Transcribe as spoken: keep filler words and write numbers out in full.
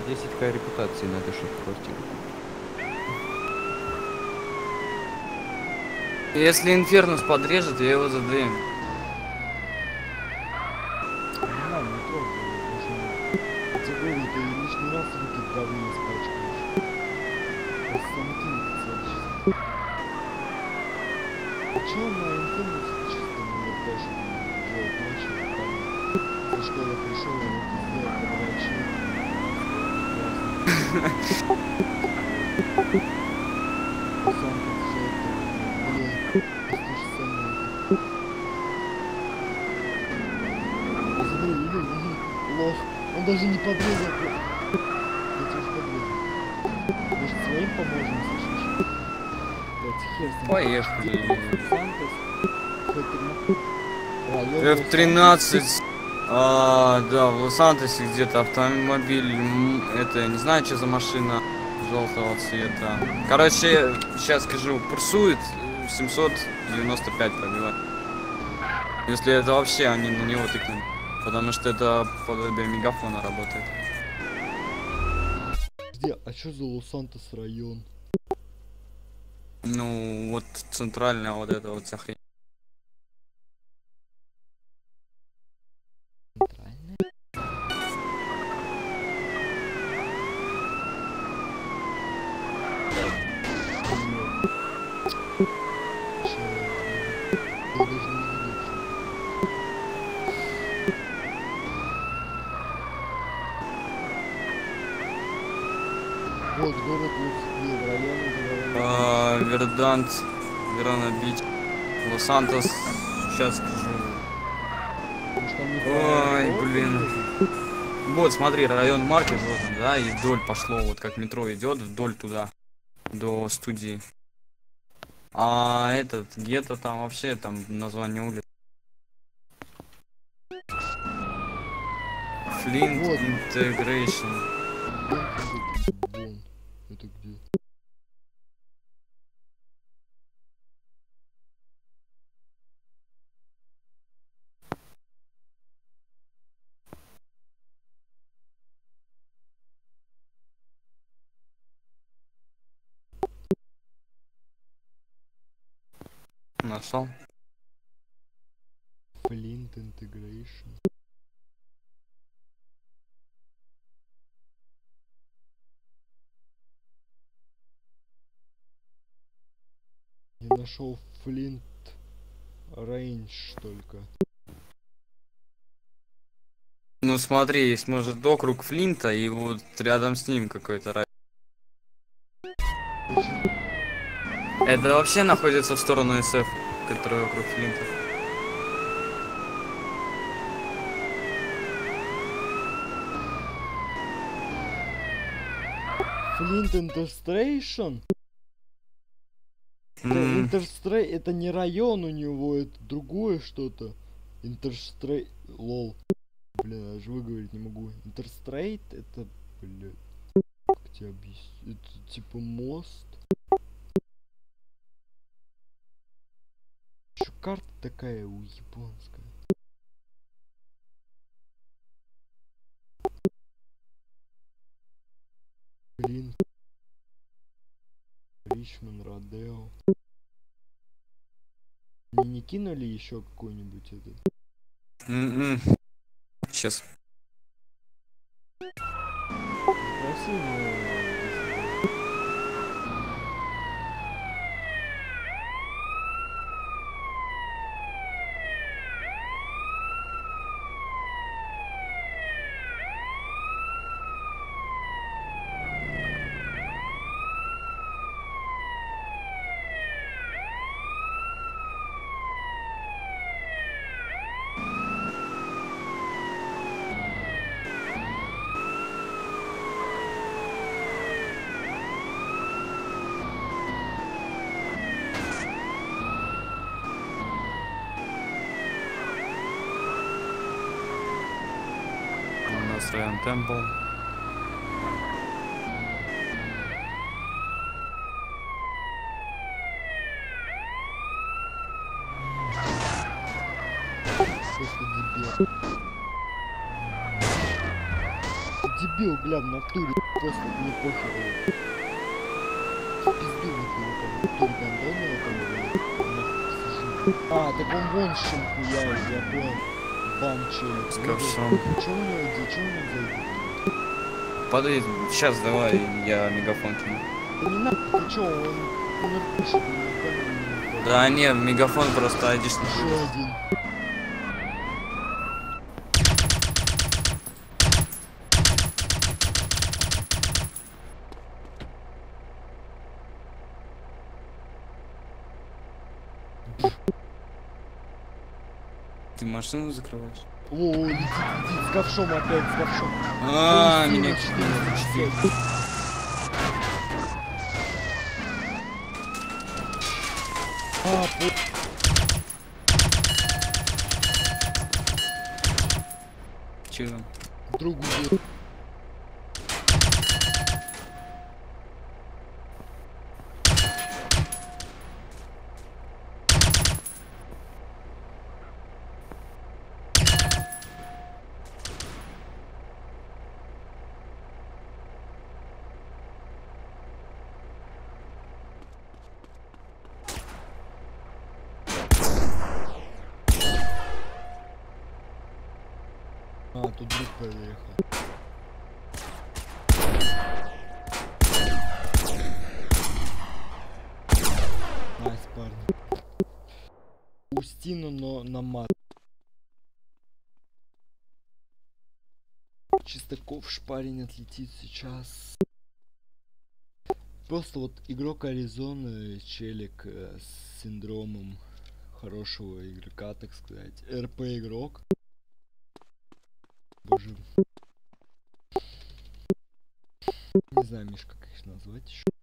десять ка репутации надо, чтобы просто. Если Инфернус подрежет, я его задым. Не надо, не трогай его, потому что я тебе говорю, ты лишний раз руки в говне испачкаешь. Просто самотин целочись. Сначала на Инфернусе чисто было тоже делать начал, там за школы пришел, и руки сделал поворачивание. Сам как все это, блин, ты же самый. Смотри, иди, иди, лох, он даже не подрезал. Я тебе уж подрезал. Может своим поможем, слышишь? Блять, хер с ним. Поехали. Сантос, эф тринадцать. А, да, в Лос-Антосе где-то автомобиль. м, Это, я не знаю, что за машина желтого цвета. Короче, сейчас скажу, курсует э, семьсот девяносто пять пробивает. Если это вообще они на него тыкнули. Потому что это подобие мегафона работает. Подожди, а что за Лос-Сантос район? Ну, вот центральная вот эта вот вся хрень. Центральный? Чё, я даже не видел, что. Вот город Луцкий, район называется. А, Вердант, Верона-Бич, Лос-Сантос. Сейчас скажу. Может, там не Ой, по блин. городу? Вот, смотри, район Маркет, вот он, да, и вдоль пошло, вот как метро идет, вдоль туда, до студии. А этот, где-то там вообще, там название улиц. Флинт Вот. Интегрейшн. Вон, это где? Нашел. Flint Integration. Я нашел Flint Range только. Ну смотри, есть может округ Флинта и вот рядом с ним какой-то район. Это вообще находится в сторону СФ, который округ Флинта. Flint Interstation? Это М, Интерстрей, это не район у него, это другое что-то. Интерстрей, лол. Блин, я же выговорить не могу. Интерстрейт это, блин, как тебе объяснить? Это типа мост. Что карта такая у японская? Блин. Ричмонд, Родео. Мне не кинули еще какой-нибудь этот? м-м. Сейчас. Спроси, но... У нас район Темпл. Просто дебил. дебил, бля, в натуре. Просто мне похер. В пизду выпил, в натуре гандон его там, нахуй сижу. А, так он вон с чем хуяет, я понял. Бам, челик. С Ну, ковшом. Чё у него, где, чё у него за игры? Подожди, сейчас давай, я мегафон кину. Да не надо, ты чё, он умер пишет, он не понял. Да не, мегафон просто айдишный. Еще один. Ты машину закрываешь? О, летит, летит, с ковшом опять, с ковшом. А, Ой, меня сильно, четыре, четыре. А, по... Че там? другу бил. А, тут друг поехал. Найс, парни. Устину, но на мат. Чисто ковш парень отлетит сейчас. Просто вот игрок Аризоны, челик э, с синдромом хорошего игрока, так сказать. РП игрок. Боже. Не знаю, Миш, как их назвать еще.